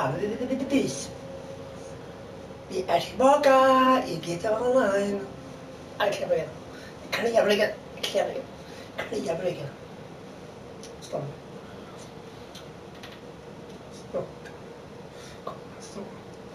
Halvvis. Vi är tillbaka i GTA Online. Kliar på ryggen. Kliar på ryggen. Kliar på ryggen. Kliar på ryggen. Stopp. Stopp. Stopp.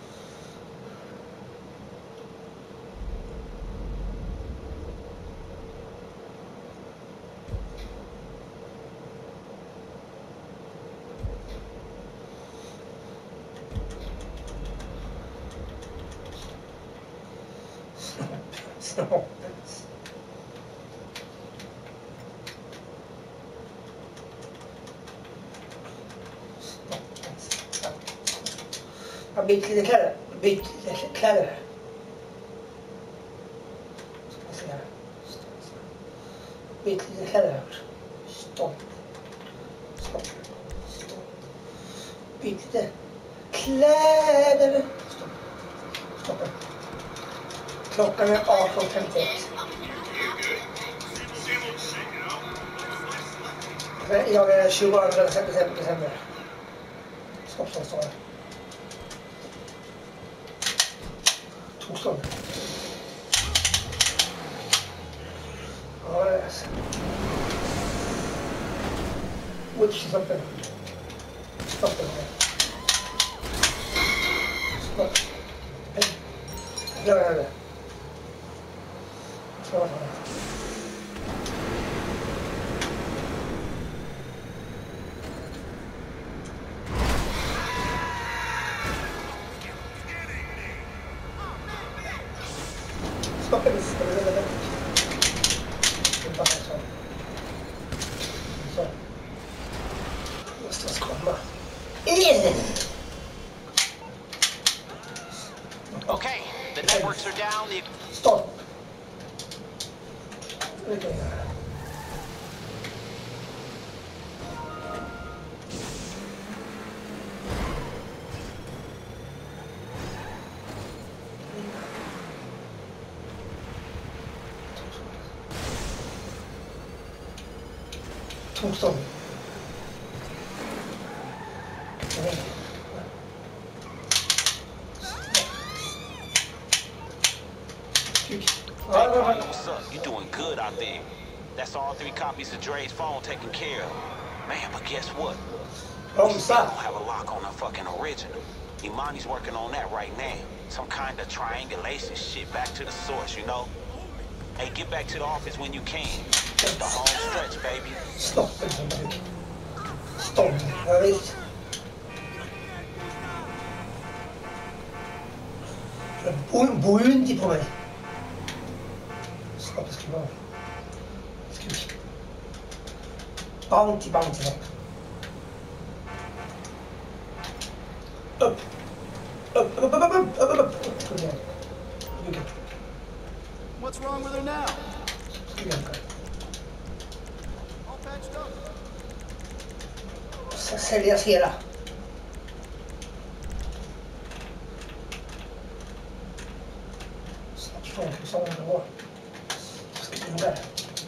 Jag byter lite kläder. Byt lite kläder. Ska se här. Byt lite kläder här. Stopp. Stopp. Stopp. Byt lite kläder. Stopp. Stopp. Klockan är 18:51. Jag är 22 december. Stopp, stopp, stopp. Torsdag. Ja, det är så. Which is up there. Stopp det. Stopp. Gör det. Stopp. Stopp det. Så. Måste komma. Okay, the networks are down. Stopp. Torsdag. What's up? You doing good out there. That's all 3 copies of Dre's phone taken care of. Man, but guess what? We still don't have a lock on the fucking original. Imani's working on that right now. Some kind of triangulation shit back to the source, you know? Hey, get back to the office when you can. The home stretch, baby. Stopp. Stopp. Jag vet. Bor ju inte på mig. Stopp, ska vara. Bounty. Upp. What's wrong with her now? All patched up. Ska säljas hela. Snart från som det var. Ska in där.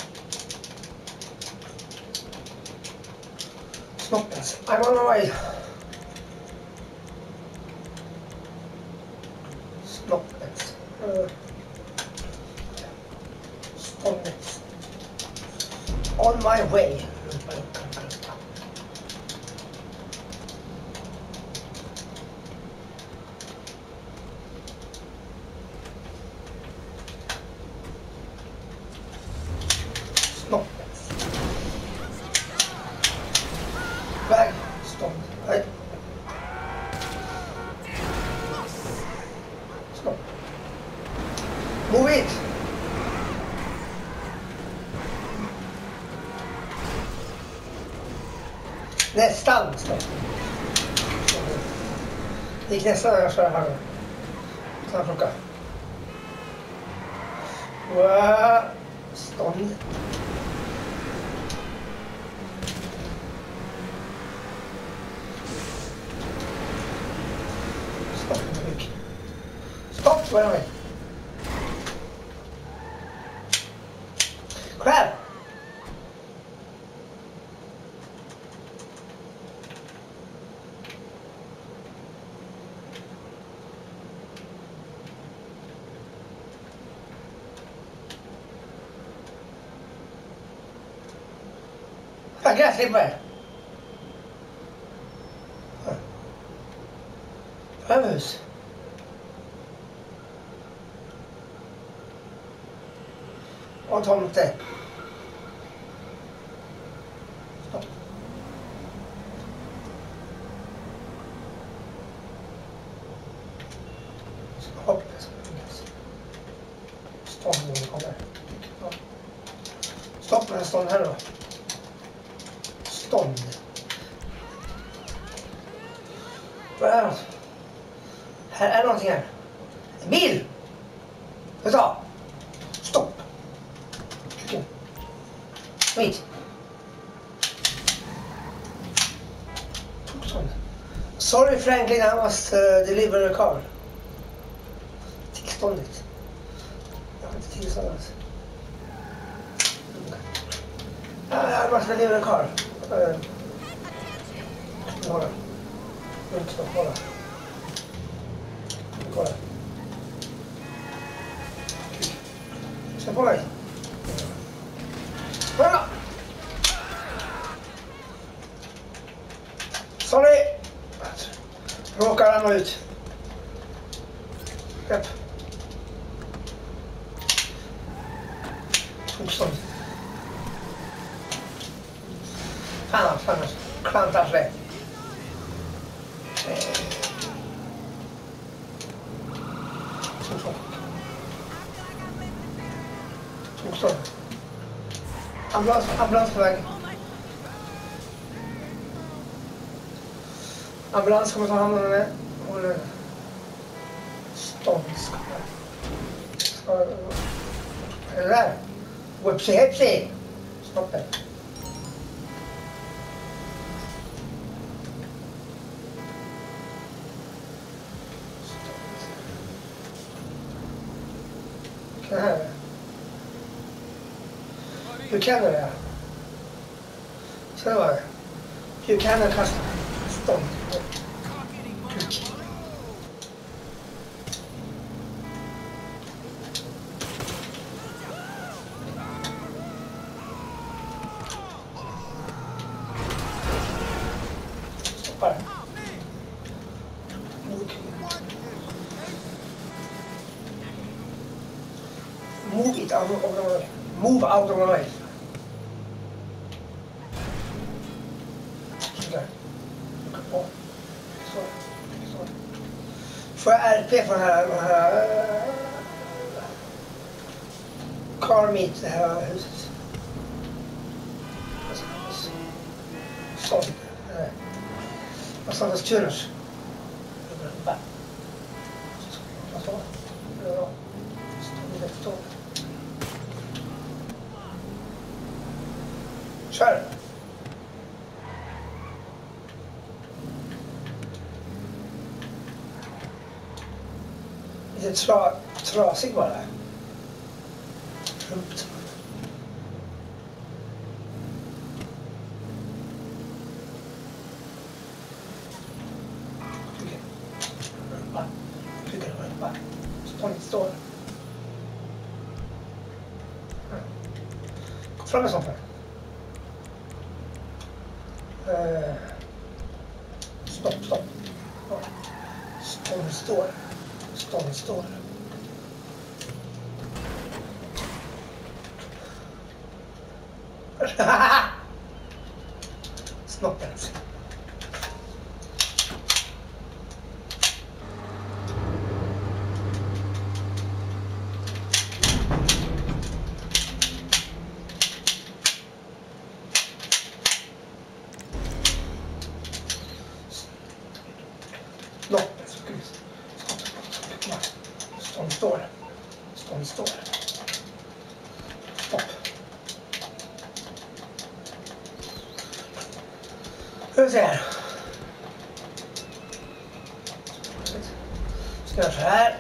Snoppens. I'm on my way. Snoppens. Snoppens. On my way. Snoppens. Väg. Stopp. Nej. Stopp. Move it. Nästan. Stopp. Det gick nästan när jag kör här. Sån här klocka. Wow. Stånd. Stopp, vad är det? Crap! gräsklippare. Hus. Och tomte. Stopp. Stopp. Stånden kommer. Stopp med stånd här då. Stånd. Vad är det? Här är någonting här. En bil! Vänta! Stopp! Wait. Sorry Franklin, I must deliver a car. Tillståndet. Jag har inte tillståndet. I must deliver a car. Kolla. Kolla. Kolla. Se på mig. Kolla! Sorry! Råkar ramla ut. Japp. Tokstånd. Fan. Klantar sig. Tokstånd. Ambulans på väg. Ambulans kommer ta hand om henne. Hon är ståndskap. Vad är det där? Whoopsie. Stopp det. Det här. Hur kan du det? Så det var det. Hur kan du kasta stånd? Kuk. Stoppa det. Move out of my way. Sådär. På. Så. Får jag RP på den här car meet, det här huset. Så. Vad sa det? Tuners. Så. Kör! Lite trasig bara. Rumt. Rumpa. Står. Kom fram med sånt här. Stopp. Stånd står. Snoppen. Stånd står. Stopp. Ska vi se här. Ska jag så här.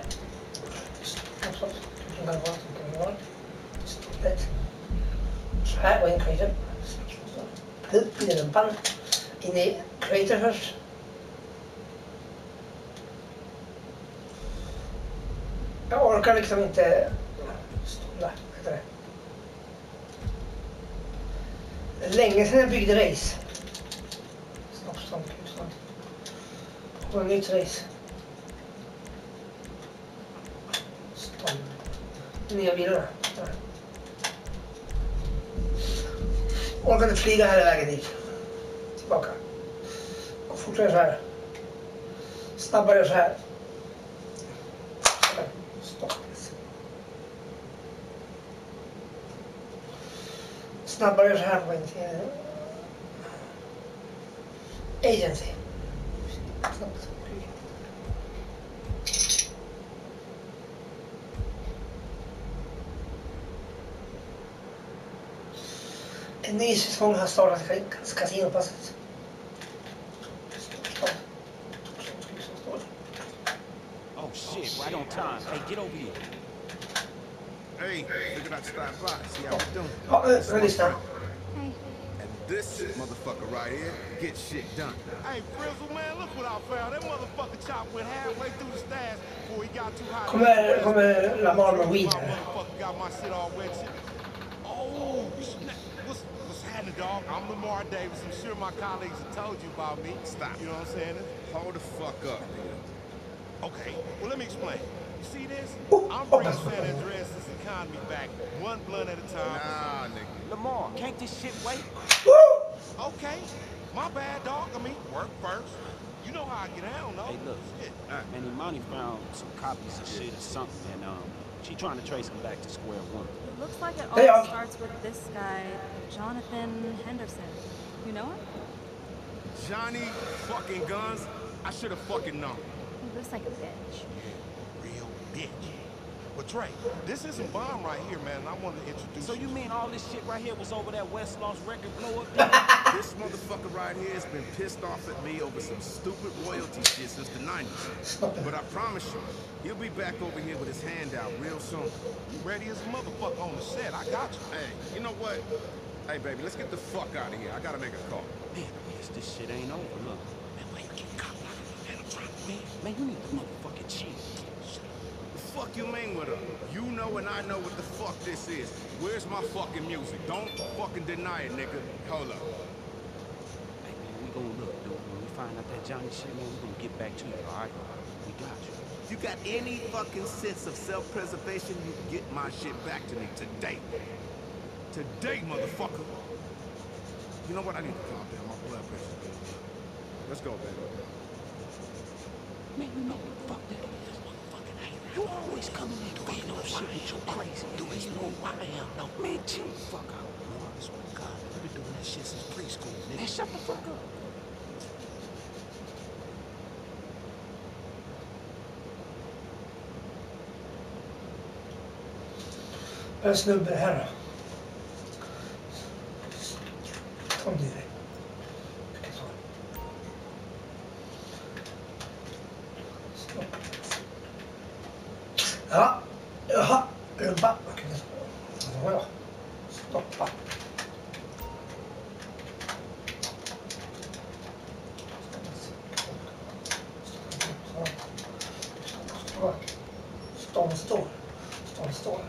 Så här och in crater. Upp i rumpan. In i crater först. Jag orkar liksom inte stånda, heter det. Länge sedan jag byggde race. Stopp. Och ett nytt race. Stopp. Nya bilarna. Och kan flyga hela vägen dit. Tillbaka. Och fortsätter så här. Snabbare så här. Stopp. Snabbare så här på vägen till agency. Snabbt. En ny säsong har startat kasinopasset. Oh shit, right on time. Hey, get over here. Hey, figured I'd stop by, see how we're doing. Ja, lyssna. Hey. And this motherfucker right here gets shit done. Hey, Frizzle, man, look what I found. That motherfucker chop went halfway through the stash before he got too hot. Kommer Lamar med weed My här. motherfucker got my shit all wet. Oh, snap. What's happening, dog? I'm Lamar Davis. I'm sure my colleagues have told you about me. Stop. You know what I'm saying? Hold the fuck up, nigga. Okay, well, let me explain. You see this? Oh, I'm oh, bringing that's San fine. Andreas' economy back, one blunt at a time. Nah, nigga. Lamar, can't this shit wait? Woo! Okay, my bad, dog. I mean, work first. You know how I get down, though. Hey, look. Shit. Man, Imani found some copies of shit or something, and she trying to trace them back to square one. It looks like it Hey, all starts with this guy, Jonathan Henderson. You know him? Johnny fucking Guns? I should have fucking known. He looks like a bitch. Real bitch. But Trey, this is some bomb right here, man, and I wanted to introduce So you mean all this shit right here was over that West Lost record blow up? This motherfucker right here has been pissed off at me over some stupid royalty shit since the 90s. But I promise you, he'll be back over here with his hand out real soon. You ready as a motherfucker on the set. I got you. Hey, you know what? Hey, baby, let's get the fuck out of here. I gotta make a call. Man, I guess this shit ain't over. Look. Man, why you keep cop blocking me, man? I'm trying to win. Man, you need to motherfucking chill. The fuck you mean with her? You know and I know what the fuck this is. Where's my fucking music? Don't fucking deny it, nigga. Hold up. Hey, man, we gonna look, dude. When we find out that Johnny shit, man, we gonna get back to you, all right? We got you. If you got any fucking sense of self-preservation, you get my shit back to me today. Today, motherfucker. You know what? I need to calm down. My blood pressure's going up. Let's go, baby. Man, you know what the fuck that is, motherfucking hater. You always coming in fucking up shit with your crazy dude. You know who I am, though. Man, chill the fuck out. No, I swear to God, I've been doing that shit since preschool, nigga. Man, shut the fuck up. En snubbe här då. Kom direkt. Stopp. Ja, jaha, rumpa. Ja, stoppa. Står.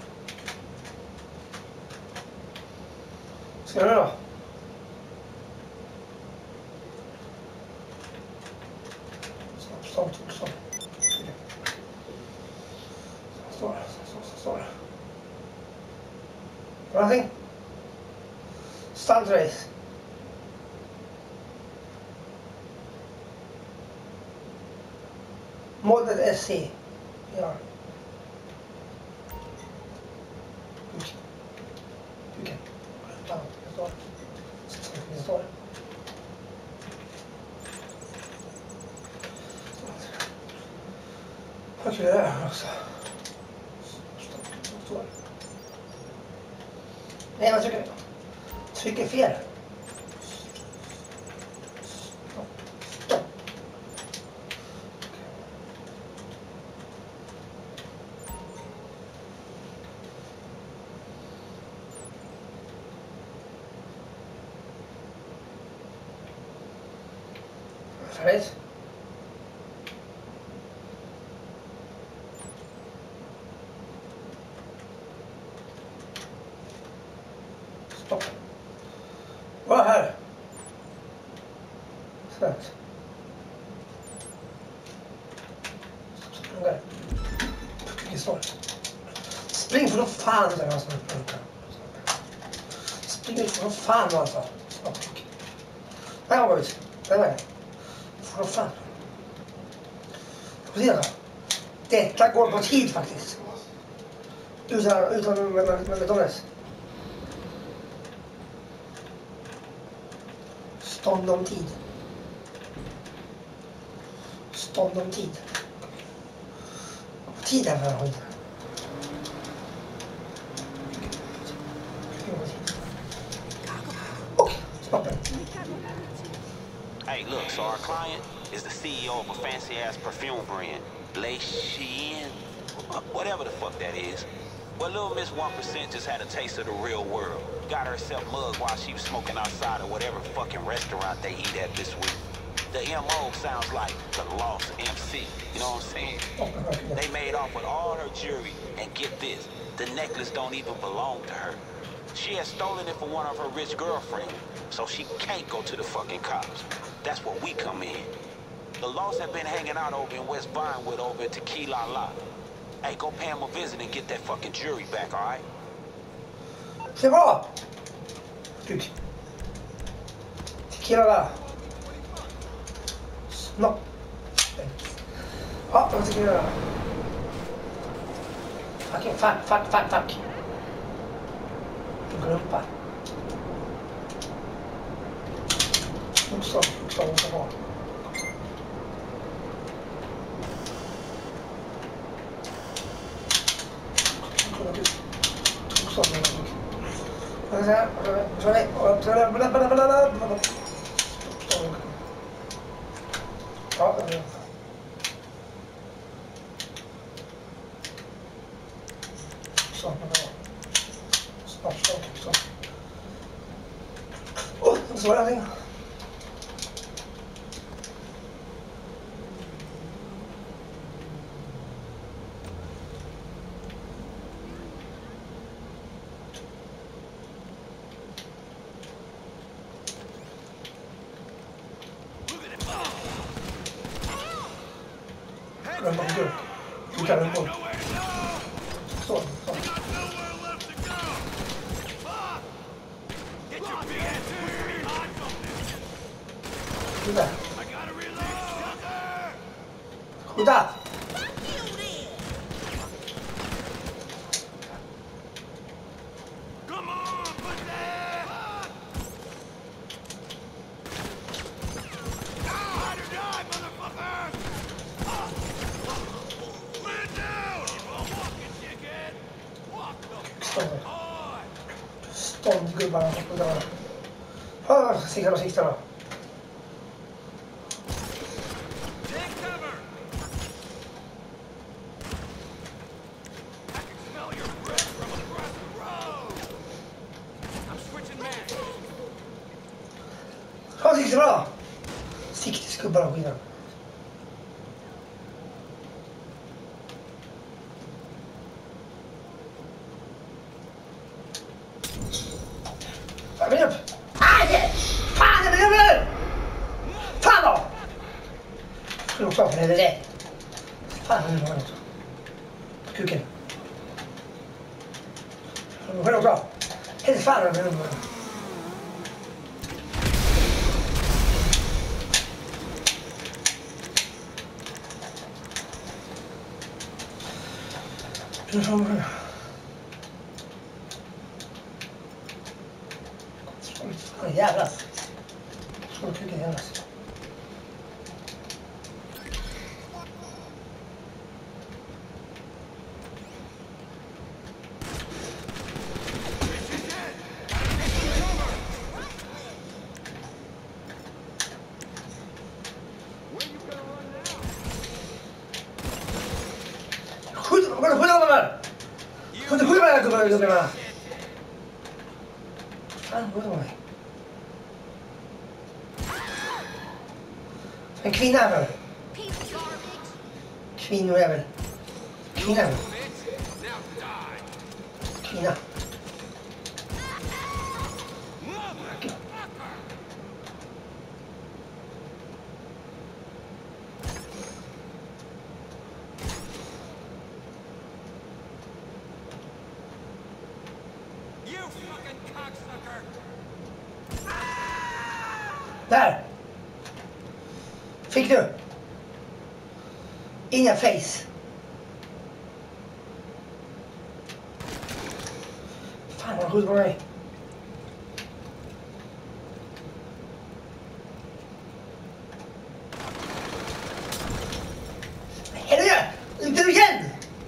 Ska du då? Stopp. Står. Nothing. Start race. Model SC. Ja. Okej. Jag står. Vad ska jag göra också? Står. Nej, jag trycker fel. Stopp. Färdigt. Stopp. bara här. Så här. Okej. Vilket står. Spring för fan, säger han som funkar. Spring för fan alltså. Där har vi det. Där är det. För fan. Detta går på tid faktiskt. Utan med Dones. Stånd om tid. Stånd om tid. Tid är för höjd. Okej, stoppen. Hey, look, so our client is the CEO of a fancy-ass perfume brand. Whatever the fuck that is. Well, little Miss 1% just had a taste of the real world. Got herself mugged while she was smoking outside of whatever fucking restaurant they eat at this week. The MO sounds like the Lost MC, you know what I'm saying? They made off with all her jewelry, and get this, the necklace don't even belong to her. She had stolen it from one of her rich girlfriends, so she can't go to the fucking cops. That's where we come in. The Lost have been hanging out over in West Vinewood over at Tequila La. Hey, go pay him a visit and get that fucking jewelry back, all right? C'est bra! Tequila La. Non. Ah, non, tequila La. Fuck. Glöm pas. Också bra. Så var det allting. Du kan den gå. Så. Skjuta. Skjuta. Ståndgubbarna på dörren. Sista då. Sista då. Siktisgubbarna på skillnaden. Jag vill upp! Aj! Fan, jag vill upp! Fan då! Jag skulle också ha för det. Fan, jag vill ha något. På kuken. Jag vill också ha. Helt fan, jag vill upp. Jävlar. Så kuken jävlas. Gubbarna. Fan, vad var det? En kvinna här. Kvinnojävel. Kvinna. Där! Fick du? Inga face. Fan vad skjut på mig. Helvete! Inte du igen!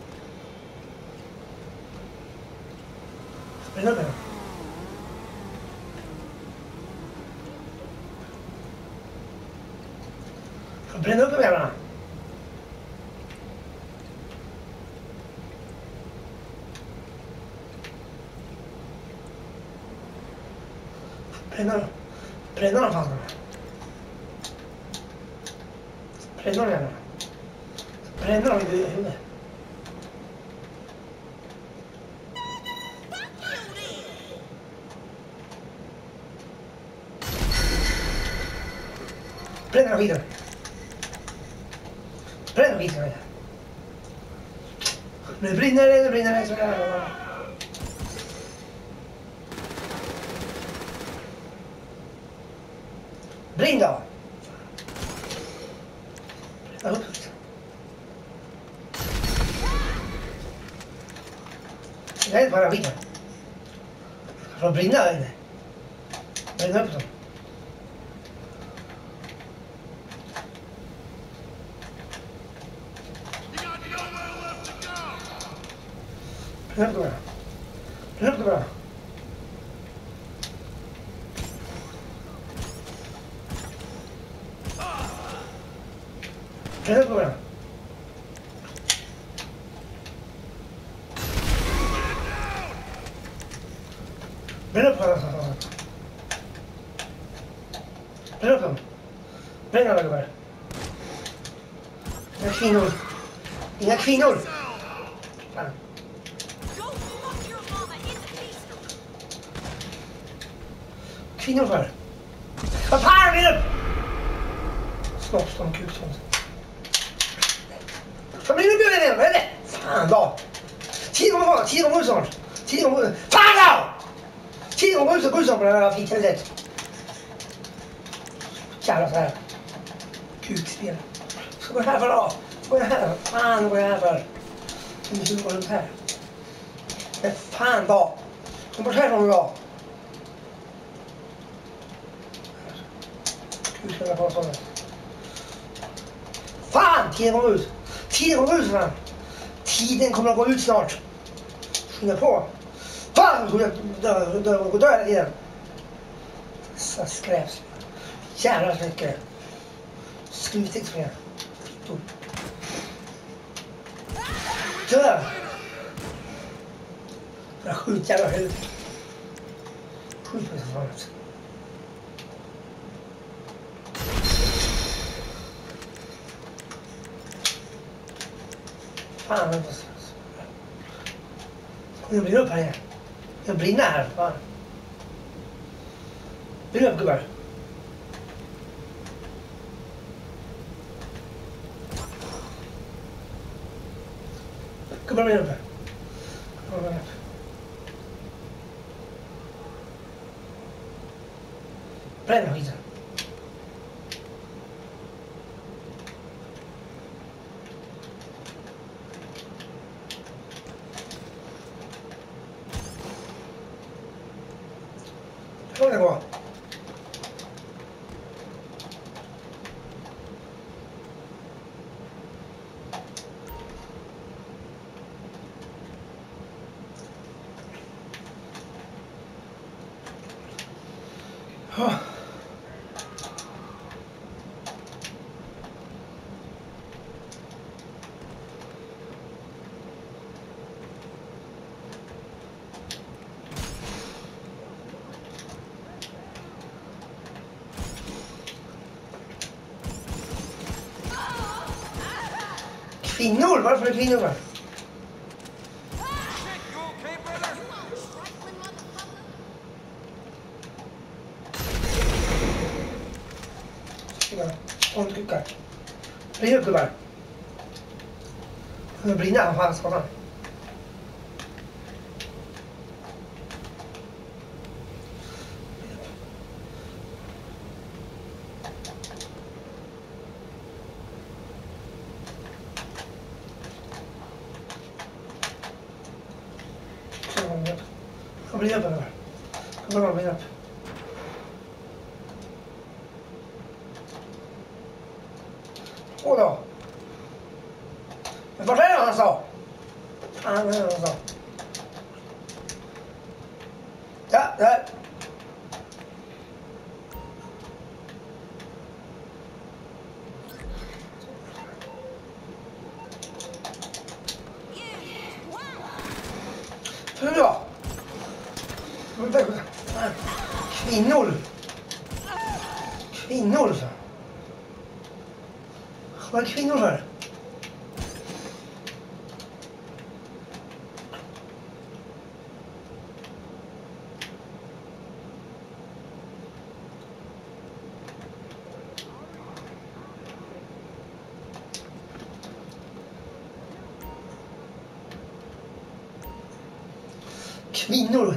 Bränn upp henne. Bränn upp de jävlarna. Bränna dem fan. Bränna dem jävlarna. Bränna dem i huvudet. Bränna skiten. Bränna skiten. Nu brinner det så här. Brinn då! Bränna upp. Det är inte bara skiten. Det får brinna där inne. Bränna upp dem. Bränn upp det bara. Bränn upp det bara. Bränn upp det bara. Bränn upp det. Bränn upp dem. Bränn alla gubbar. Inga kvinnor. Inga kvinnor. Fan. Kvinnor för. Vad fan vill du? Snoppstånd, kukstånd. Familjen bjöd den igen, eller? Fan då. 10 gånger snart. 10 gånger. Fan då! 10 gånger gå ut på den här fint sätt. Jävla så här. Kukspel. Ska gå här för då? Ska gå här? Fan går jag här för? Nu går runt här. Men fan då. Kom bort härifrån då. Kukarna på sådana. Fan! Tiden kommer ut. Tiden kommer ut fan. Tiden kommer att gå ut snart. Skynda på. Fan! Gå dö hela tiden. Så skräps. Jävlar så mycket. Slutigt för er. Fittor. Dö! Jag skjut jävla huvud. Skjut på det fan. Fan, jag blir upp här igen. Jag brinner här. Fan. Blir upp gubbar. Gubbar blir uppe. Gubbar blir upp. Bränn skiten. Hur det går. Kvinnor? Varför är kvinnor där? Ont kukar. Blir upp gubbar. Det brinner han fan. bli upp nu. Kommer bli upp. Åh då. Men vart är det han sa? Fan, vad är det han sa? Ja, där. Hur då? Kvinnor. Kvinnor, så. Vad är kvinnor för? Kvinnor.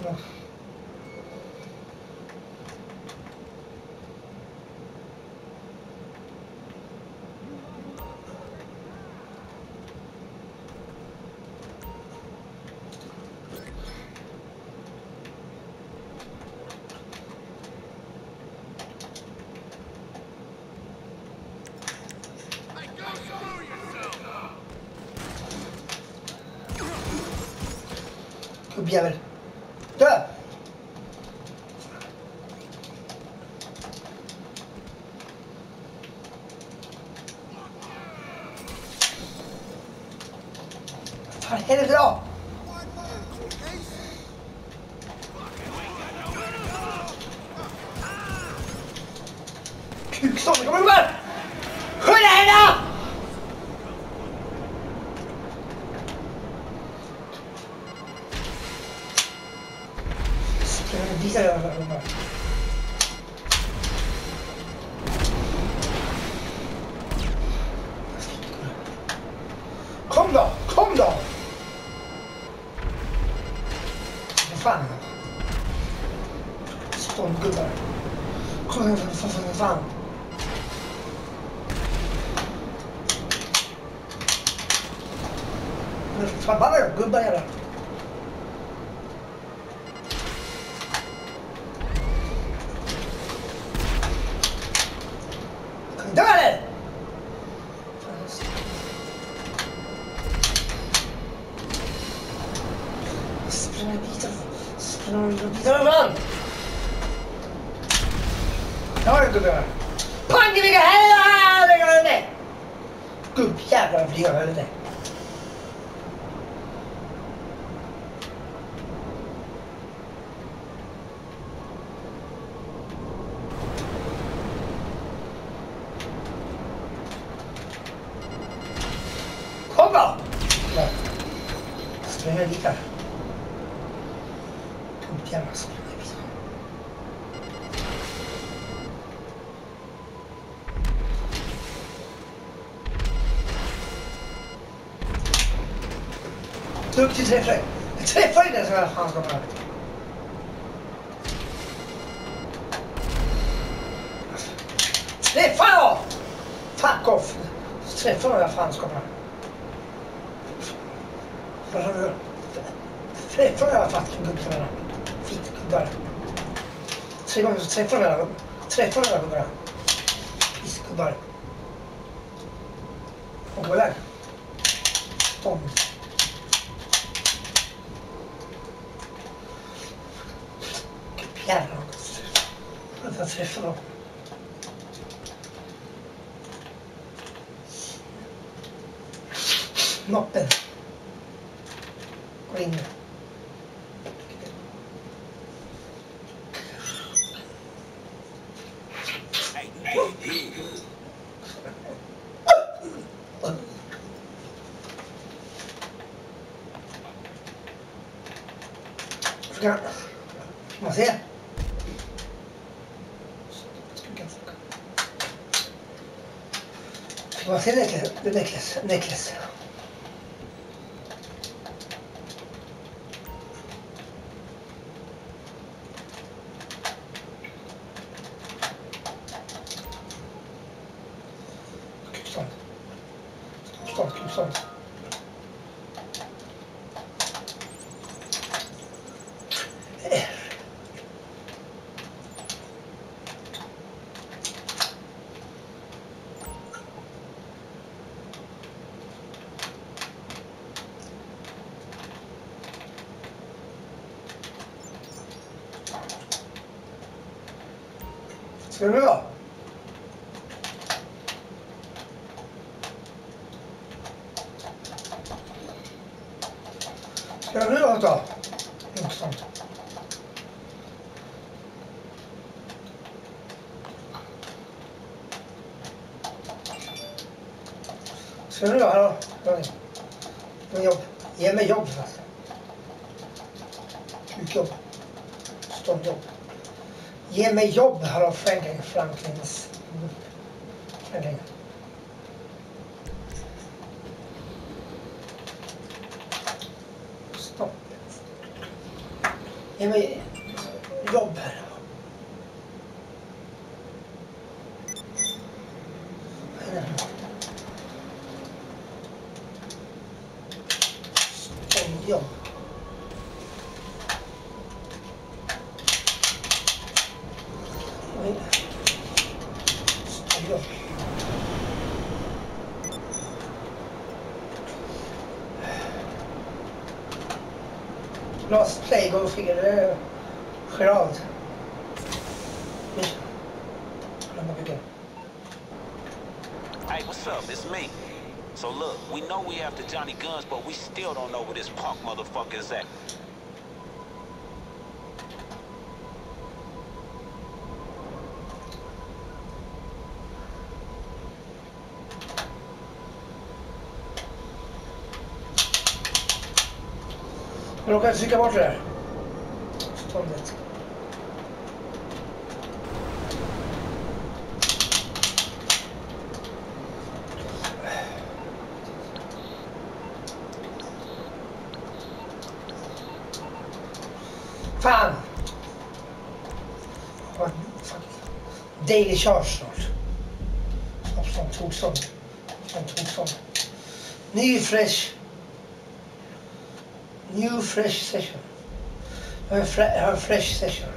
Gubbjävel. Dö! Fan, helvete då! Kukstånd, kom igen! Skynda henne! Visa jag för dem. Kom då! Kom då! Vad fan? Ståndgubbar. Kom igen, fan. Men förbannade gubbar jävlar. Död! Springa bitar fram! Jag har inte gubbar. Pang i vilka helvete! Gubbjävlar flyger helvete. Kom då! Springa dit här. Gubbjävlar springa dit. Duktig träffare. Jag träffar inte så här fan ska man. Träffa då! Fuck off! Träffa några fan ska man. Träffa några fucking gubbar. Fittgubbar. 3 gånger så träffar några gubbar. Träffa några gubbar. Pissgubbar. Och gå iväg. Stånd. Jävlar. Jag träffar dem. Moppen. Gå in. Ska man se? Ska man se necklace? Ska du nu då? Ska du nu då? Intressant. Ska du nu då? Hallå? Jobb. Ge mig jobb. Jobb. Ståndjobb. Ge mig jobb, hallå Franklins. Franklin. Stopp. Ge mig jobb här. Ståndjobb. Lost play, go figure. Gerald. Hey, what's up? It's me. So look, we know we after Johnny Guns, but we still don't know where this punk motherfucker is at. Jag råkade trycka bort det där. Ståndet. Fan! Daily charge snart. Som tog sånt. New fresh session. Jag har en fresh session.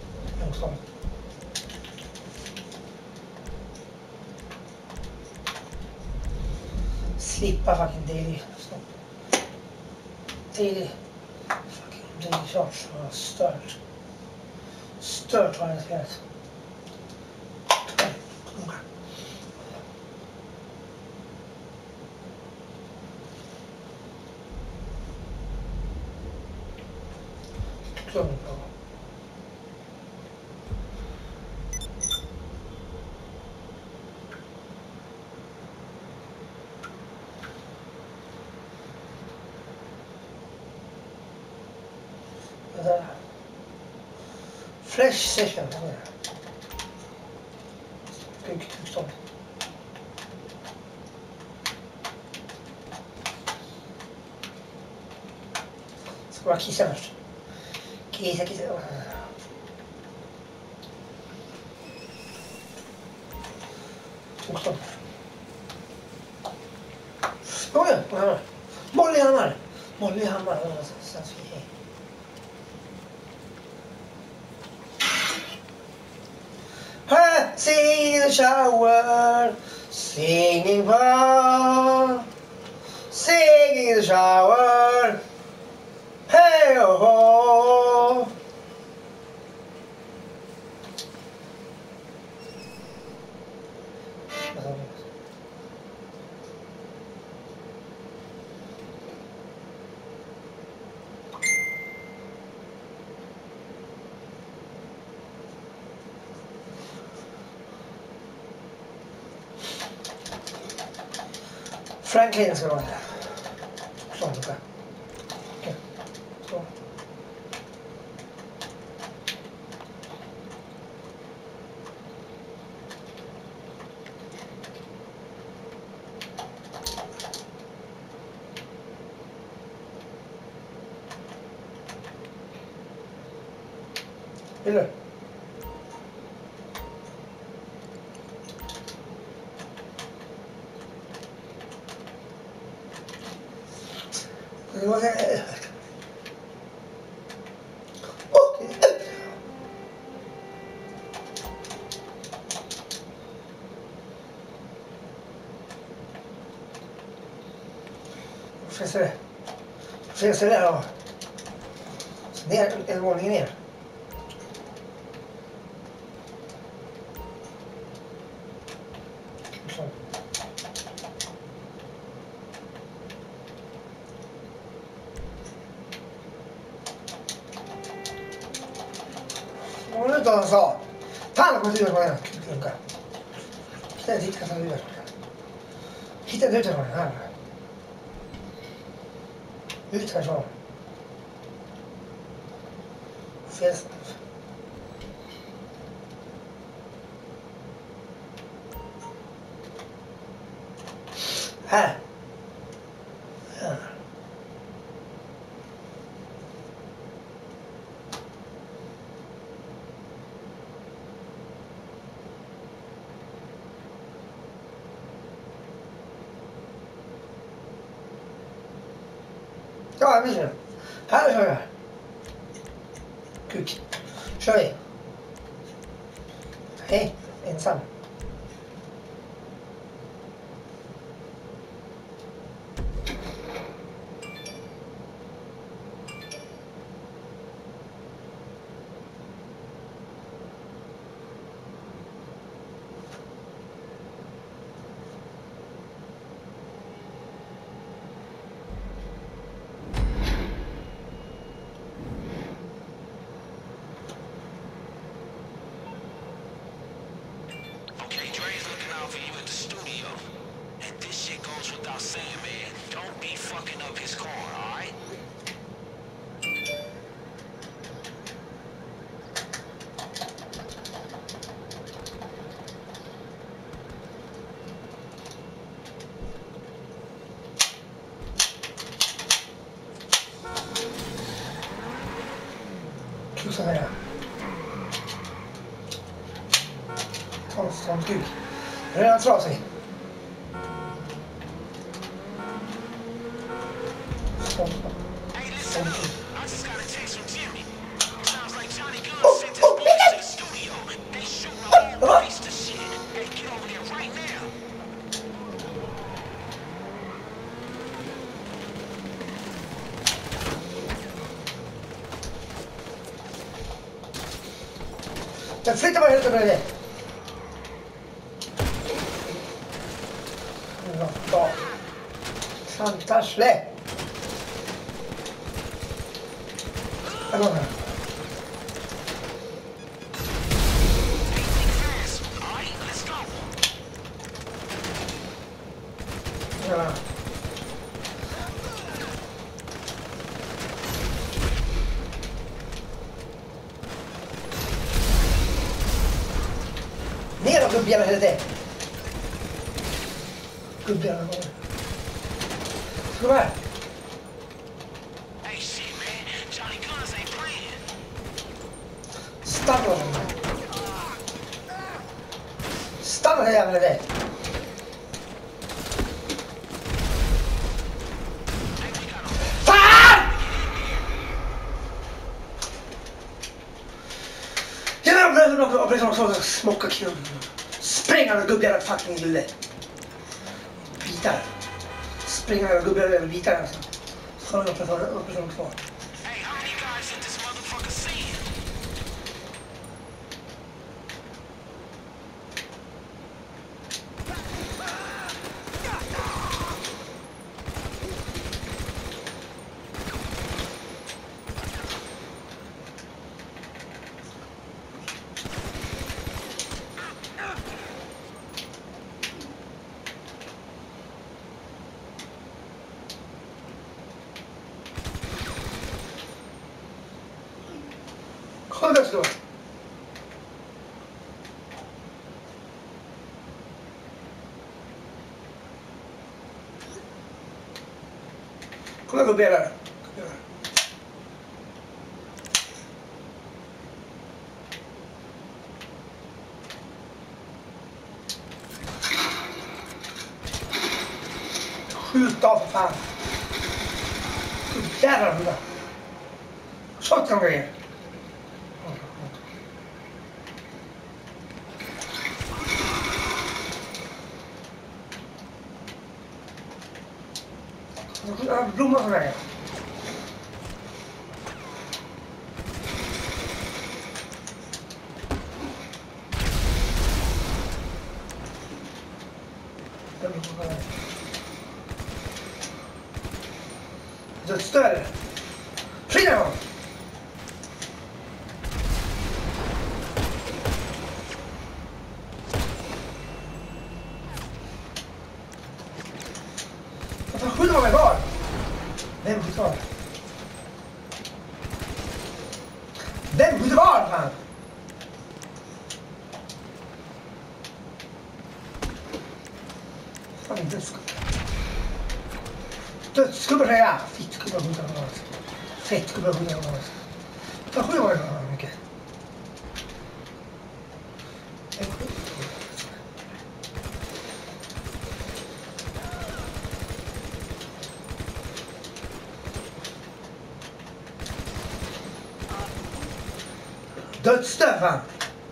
Slippa fucking daily. Daily charge. Stört har jag spelat. Fresh session. Tillstånd. Ska bara kissa först. Kissa. Tillstånd. Molly Hammar. Singing in the shower, singing fun, singing in the shower, hey oh ho. Franklin ska vara där. Sånt där. Okej. Så. Vill du? Får jag se det då? Ner, en våning ner. inte vad han sa. Fan, jag kommer inte ut från den här kuklunka. Hitta dit, kan jag ta ut. Hitta ut från den här. Ut härifrån. Fel. Här. Ja. Ja, jag minns det. Här kör jag. Kuk. Kör vi. Hej, ensam. For you at the studio. And this shit goes without saying, man. Don't be fucking up his car, alright? Tusen är det. Konstant gud. Redan trasig. Hey, listen, I just got a text from Jimmy. Sounds like Johnny Gunn sent his boys to the studio. They shooting a whole waste of shit. Hey, get over there right now. Jag flyttar mig helt över det. Ja. Santa släpp. Jag går här. Ja. Ner och gubbjävlar helvete. Gubbjävlar. Ska du här? Hey shit man, Johnny Guns ain't playing. Stanna. Stanna här jävlar det. Fan! Jag vill också smocka knull. Sprängande gubbjävlar fucking lille. Bitar. Sprängande gubbjävlar bitar alltså. Så har jag person kvar. Hey, how many guys in this motherfucker scene? Kolla där står. Kolla på bilar. Skjut av för fan. Jävlar hunda. Shotgun grejer. Blommor för mig. Dödsdöd. Skynda dig! Skjuter man mig var? Vem skjuter var? Vem skjuter var fan? Fan inte dödsskubbar. Dödsskubbar säger jag. Fittskubbar skjuter man var. Fettskubbar skjuter man var. Vad skjuter man var mycket? Dödsdöd fan!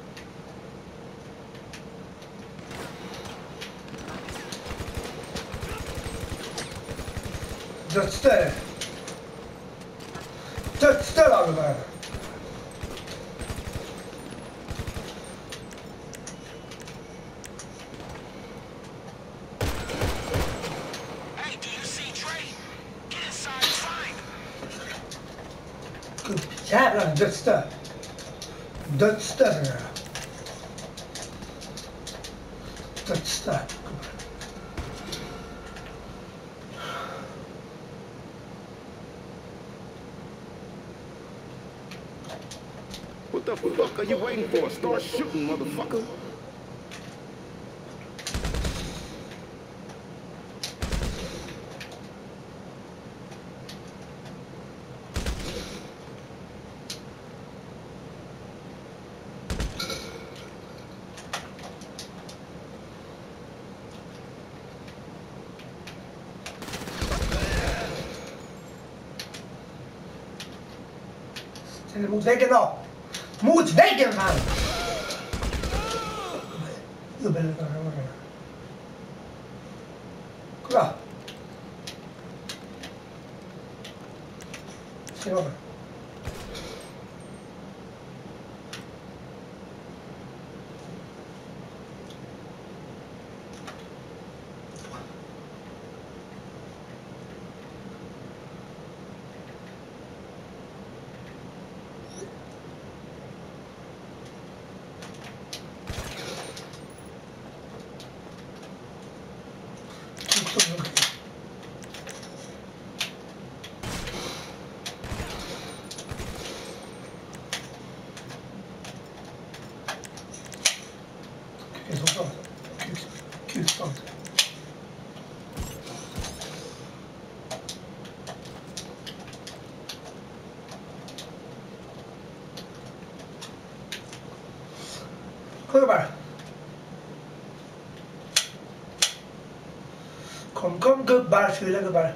Dödsdöd! Dödsdöd har du bara! Hey, do you see Trey? Get inside and find him. Jävlar, dödsdöd! Dödsdöd! Dödsdöd! What the fuck are you waiting for? Start shooting, motherfucker. Ställ dig mot väggen då! Mot väggen fan! Dubbel. Kolla! Se vad. Det är så bra. Kukstånd. Kom bara. Kom gubbar, fula gubbar.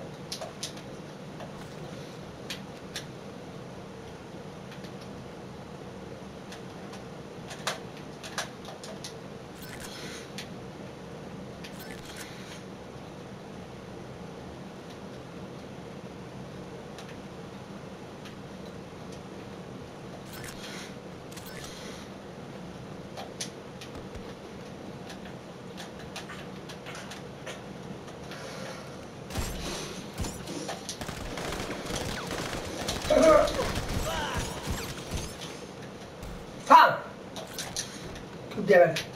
Fan! Gubbjävel.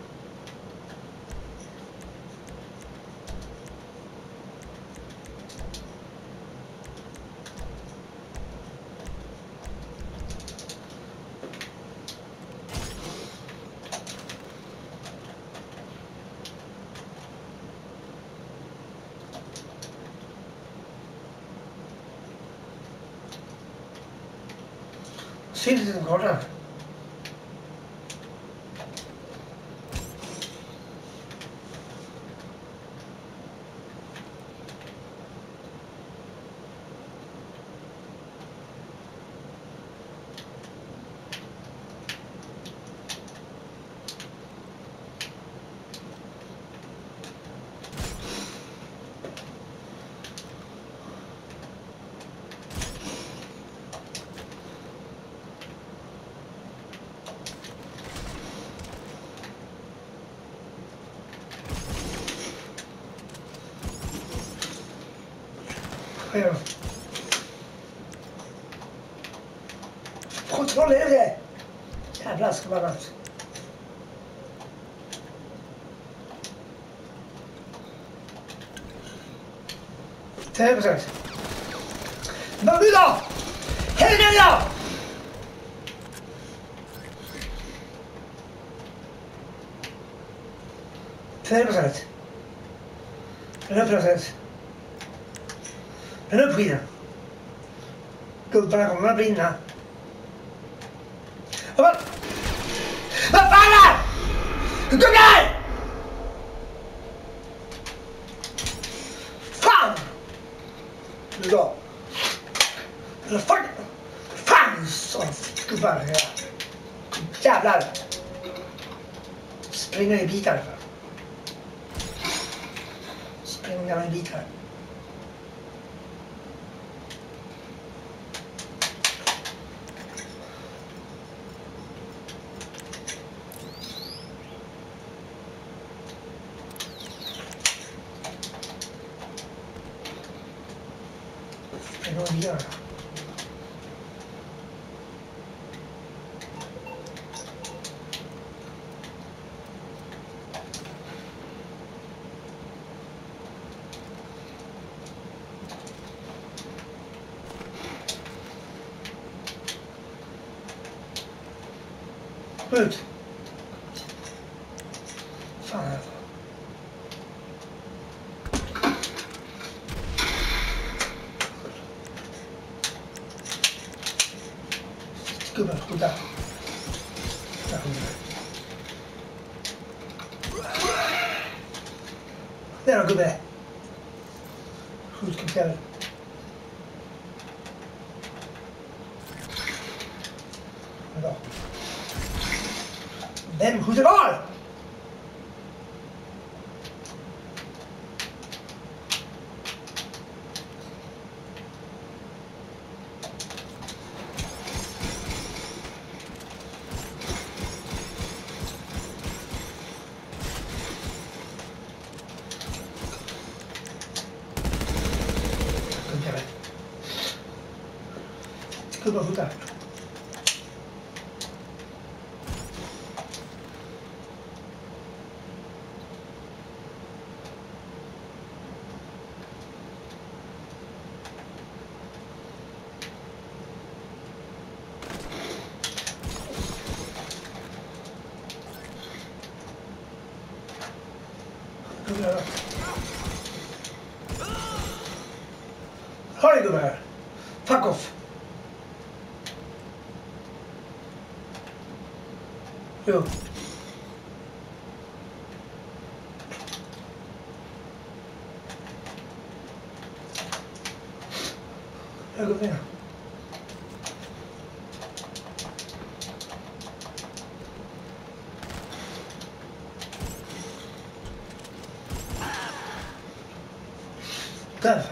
Syns inte den kartan. Ja. Kontrollera det! Jävlar ska man alltså. 10%. Men nu då! Häng ner då! %. Den upp procent. Den upp skiten. Gubbarna kommer att brinna. Vad fan är? Gubbar! Fan! Nu då. Eller fuck! Fan! Så gubbar. Jävlar! Springer i bitar. Springer i bitar. Springer i bitar. Ut. Fan är det? Gubben, skjuta. Där kommer det. Där då gubbe. Skjut kubbjävel. Bra. Vem skjuter var? Gubbar skjuter. Har ni gubbar här? Fuck off! Jo. Jag går ner. Där.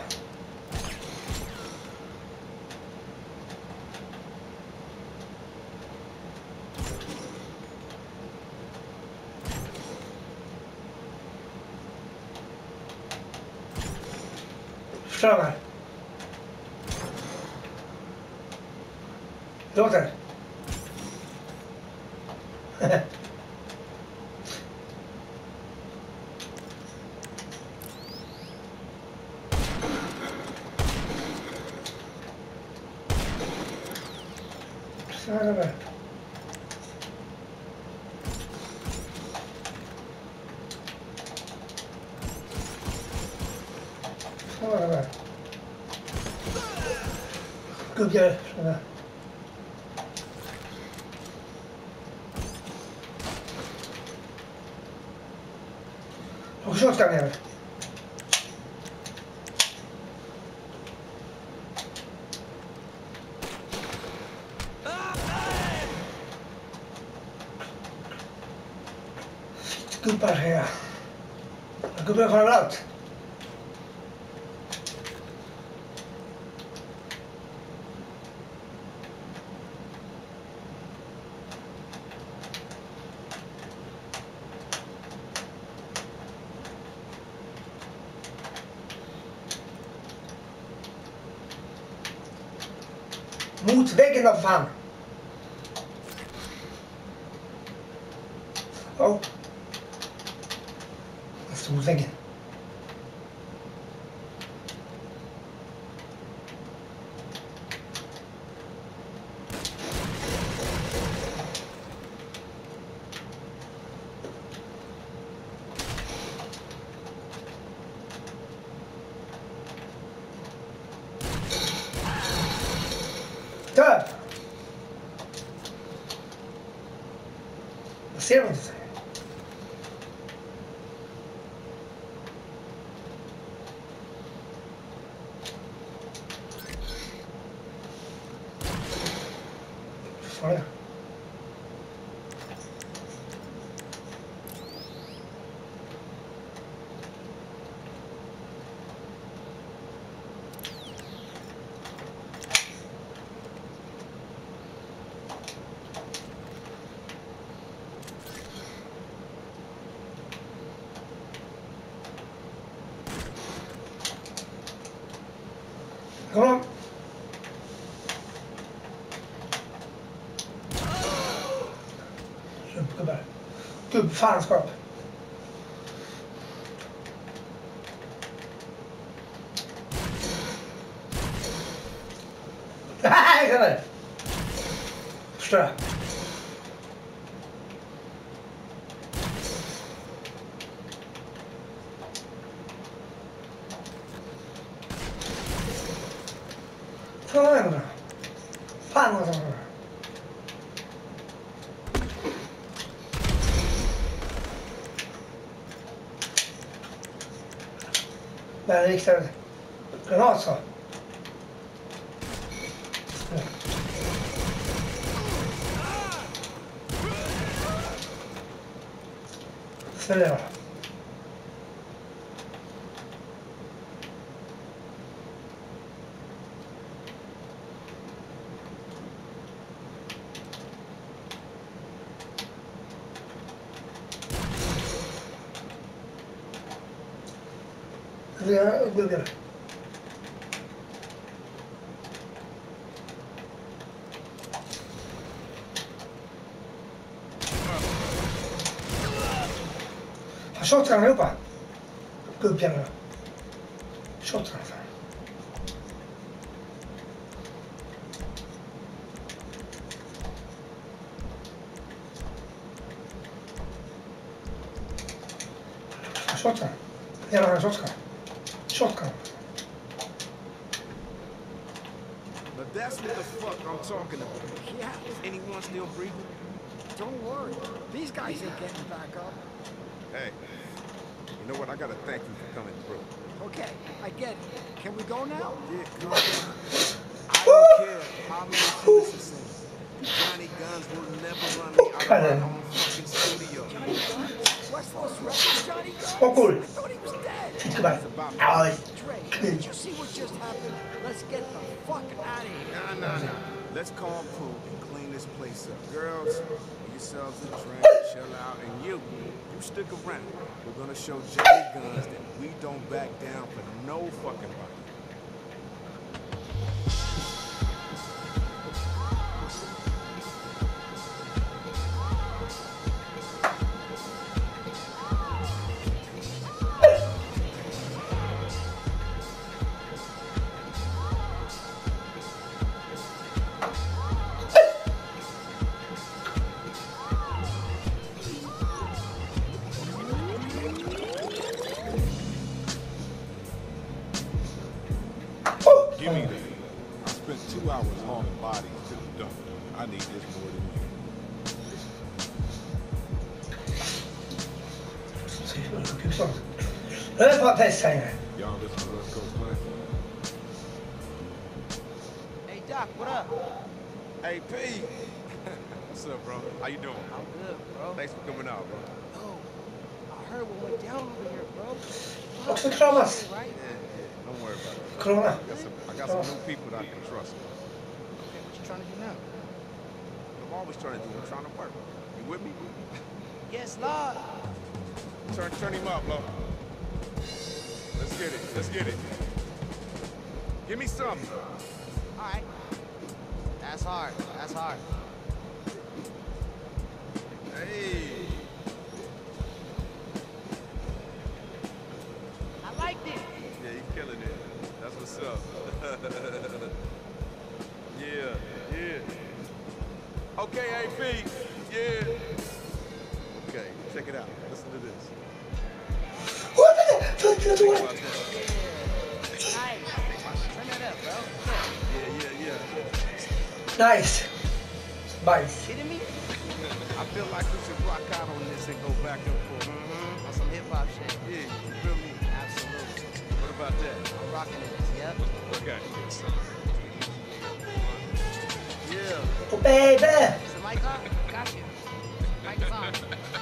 Förstöra. Låter. Så är det. Så är det. Gubbjävel. Sådär. Och så ska ner. Gubbar här. Gubbar har allt. Mot väggen av fan. Oh. Jag står mot väggen. kör! Jag ser inte. Fan. Kom on. Gubbar. Gubbfanskap. Nej, kan det. Förstör. Ta den då. Fan vad det var. Där riktad granat så. Så det var. Jag buggar. Han shotgun allihopa. Gubbjävlar. Shotgun. Shotgun. Jävlar har en shotgun. Shotgun. But that's what the fuck I'm talking about. Yeah, is anyone still breathing? Don't worry. These guys ain't getting back up. Hey, you know what? I gotta thank you for coming through. Okay, I get it. Can we go now? Yeah, come on. I don't care how many citizens say. Johnny Guns will never run me out of my own fucking studio. Johnny Guns? West Los Records Johnny Guns? Oh, cool. I thought he was dead. Come on. Dre, did you see what just happened? Let's get the fuck out of here. Nah. Let's call crew and clean this place up. Girls, get yourselves a drink, chill out, and you stick around. We're gonna show Johnny Guns that we don't back down for no fucking body. Give me that. I spent 2 hours hauling bodies to the dump. I need this more than you. Det är bara pest här. Y'all listen to West Coast Plan? Hey Doc, what up? Hey, P. What's up, bro? How you doing? I'm good, bro. Thanks for coming out, bro. Yo, I heard what went down over here, bro. Också kramas. Right? Don't worry about it. Corona. I got some new people that I can trust. Okay, what you trying to do now? I'm always trying to do. I'm trying to work. You with me? Yes, Lord. Turn him up, bro. Let's get it. Let's get it. Give me something. All right. That's hard. That's hard. Hey. I liked it. Yeah, you killing it. That's what's up. Yeah. Okay, AP. Yeah. Okay, check it out. Listen to this. Nice. Turn that up, bro. Yeah. Nice. Nice. Kidding me? I feel like we should rock out on this and go back and forth. On some hip hop shit. Yeah, you feel me? Absolutely. What about that? I'm rocking it. Yep. Okay. Yeah. Oh, baby. Is the mic on? Got you. Mic is on.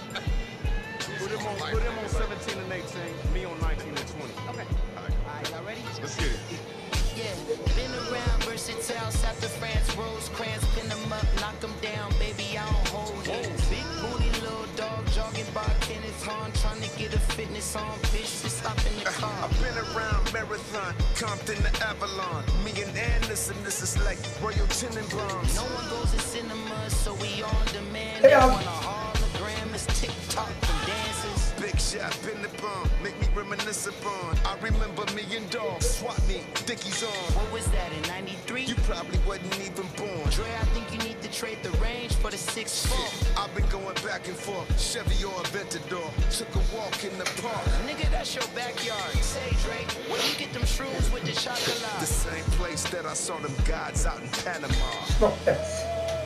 Put him on 17 and 18, me on 19 and 20. Okay. Alright, y'all ready? Let's get it. Yeah, been around, versatile, south of France, Rosecrans, pin them up, knock them down, baby, I don't hold hands. Big booty, little dog, jogging by Kenneth Hahn, trying to get a fitness on, bitch, just stop in the car. I've been around Marathon, Compton to Avalon. Me and Anderson, this is like Royal Tenenbaums. No one goes to cinema, so we on demand. Hey, They want a hologram, it's TikTok and dances. Big shot, been the bomb, make me reminisce upon. I remember me and Dog, swap me, Dickies on. What was that, in 93? You probably wasn't even born. Dre, I think you need to trade the range for the 6'4". I've been going back and forth, Chevy or Aventador. Took a walk in the park. Nigga, that's your backyard. Say, Dre, where you get them shrooms with the The chocolate? same place that I saw them gods out in Panama. Oh, yes.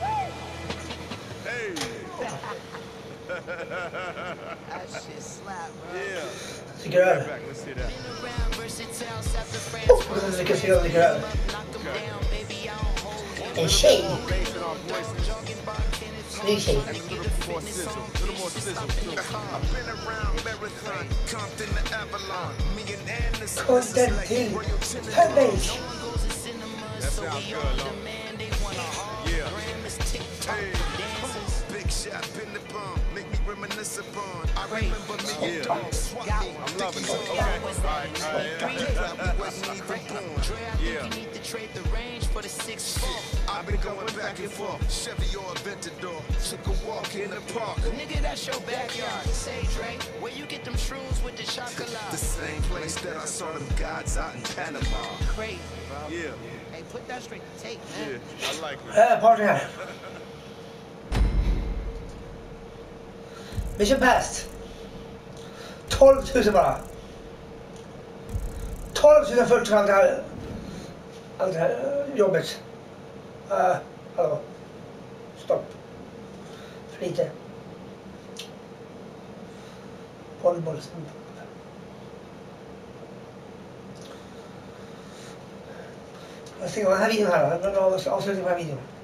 Hey! That shit slap, bro. Yeah. Stick around. Back, let's see that. Been around, versatile, south of France, Oh, this is a good signal, stick around. knock them down, baby, I don't hold hands. And shade. Bass in our voices. Jogging by Kenneth Sneak shade. And a little more sizzle. A little more sizzle, too. I've been around Marathon, Compton to Avalon. Me and Anderson, this is like Content Royal Head Tenenbaums. base. No one goes to cinema, That so sounds we good, on Lon. demand. They want a Yeah. hologram, it's TikTok Hey. and dances. Big shot, been the bomb, make me reminisce upon. I remember me and Dog, swap me, I'm loving Dickies it. on. Okay. Was that in You 93? probably wasn't even born. Dre, I think Yeah. you need to trade the range for the 6'4". I've been going back and forth, Chevy or Aventador. Took a walk in the park. Nigga, that's your backyard. Say, Dre, where you get them shrooms with the chocolate? The same place that I saw them gods out in Panama. Crazy, bro. Yeah, Hey, put that straight to tape, man. I like it. Party här. Mission passed. 12 000 bara. 12 040 för allt det här jobbet. Hallå. Stopp. För lite. Bollboll. Jag ska se den här videon här. Jag ska avsluta den här videon.